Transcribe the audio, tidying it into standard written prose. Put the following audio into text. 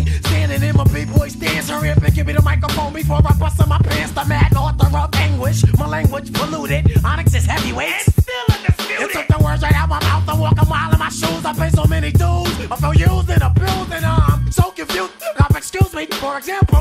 Standing in my B-boy stance, hurry up and give me the microphone before I bust in my pants. The mad author of anguish, my language polluted. Onyx is heavyweight, and still undisputed. It took the words right out my mouth. I walk a mile in my shoes. I pay so many dues. I feel used and abused, and I'm so confused. Now, excuse me, for example.